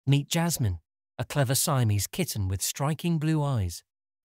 Meet Jasmine, a clever Siamese kitten with striking blue eyes.